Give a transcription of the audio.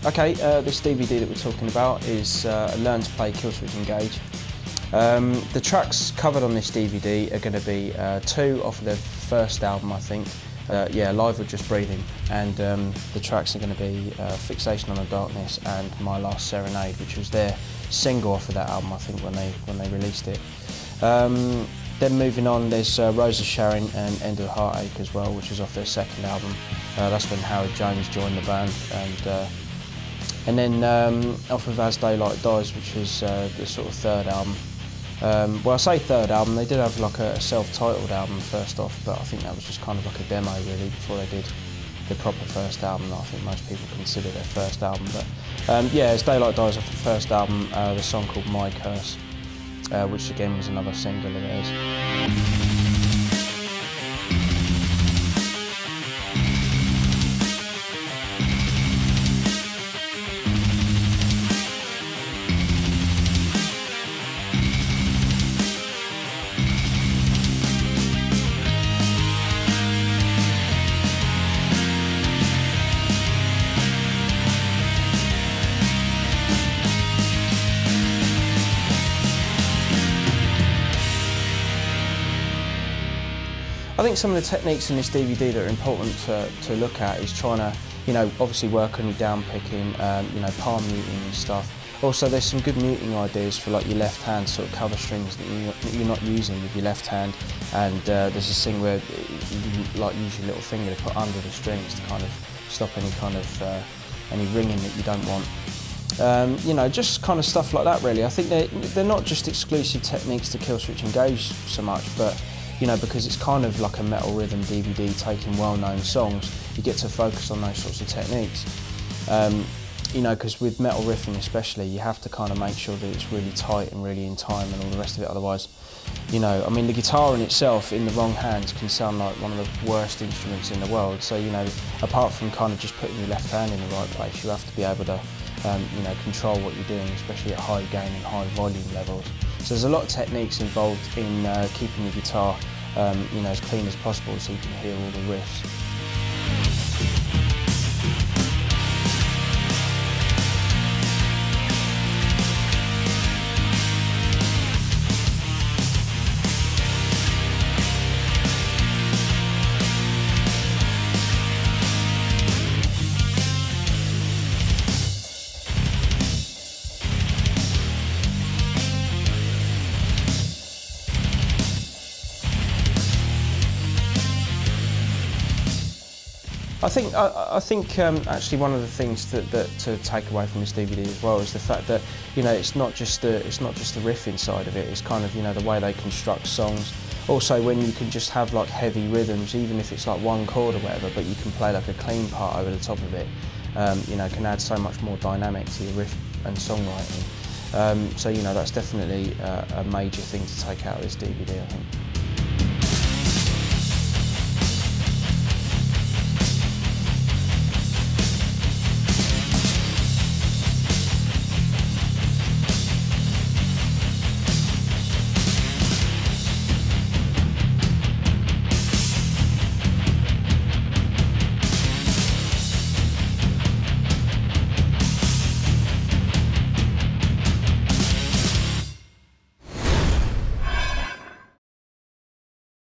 Okay, this DVD that we're talking about is Learn to Play Killswitch Engage. The tracks covered on this DVD are going to be 2 off of their first album, I think. Yeah, Live or Just Breathing. And the tracks are going to be Fixation On The Darkness and My Last Serenade, which was their single off of that album, I think, when they released it. Then moving on, there's Rose Of Sharyn and End Of Heartache as well, which is off their second album. That's when Howard Jones joined the band. And then off of As Daylight Dies, which was the sort of third album. Well, I say third album, they did have like a self-titled album first off, but I think that was just kind of like a demo really before they did the proper first album that I think most people consider their first album. But yeah, As Daylight Dies off the first album, the song called My Curse, which again was another single of theirs. I think some of the techniques in this DVD that are important to look at is trying to, obviously work on your down picking, palm muting and stuff. Also, there's some good muting ideas for like your left hand sort of cover strings that you're not using with your left hand. And there's this thing where you like use your little finger to put under the strings to kind of stop any kind of any ringing that you don't want. Just kind of stuff like that really. I think they're not just exclusive techniques to Killswitch Engage so much, but because it's kind of like a metal rhythm DVD taking well-known songs, you get to focus on those sorts of techniques. Because with metal riffing especially, you have to kind of make sure that it's really tight and really in time and all the rest of it, otherwise, I mean, the guitar in itself in the wrong hands can sound like one of the worst instruments in the world. So, apart from kind of just putting your left hand in the right place, you have to be able to, control what you're doing, especially at high gain and high volume levels. So there's a lot of techniques involved in keeping your guitar as clean as possible so you can hear all the riffs. I think actually one of the things that to take away from this DVD as well is the fact that it's not just the riffing side of it. It's kind of the way they construct songs. Also, when you can just have like heavy rhythms, even if it's like one chord or whatever, but you can play like a clean part over the top of it. Can add so much more dynamic to your riff and songwriting. So that's definitely a major thing to take out of this DVD, I think.